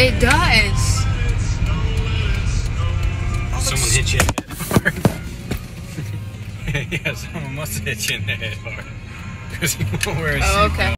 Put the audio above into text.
It does. Someone hit you in the head hard. Yeah, someone must have hit you in the head hard. Because you won't wear a seatbelt. Okay.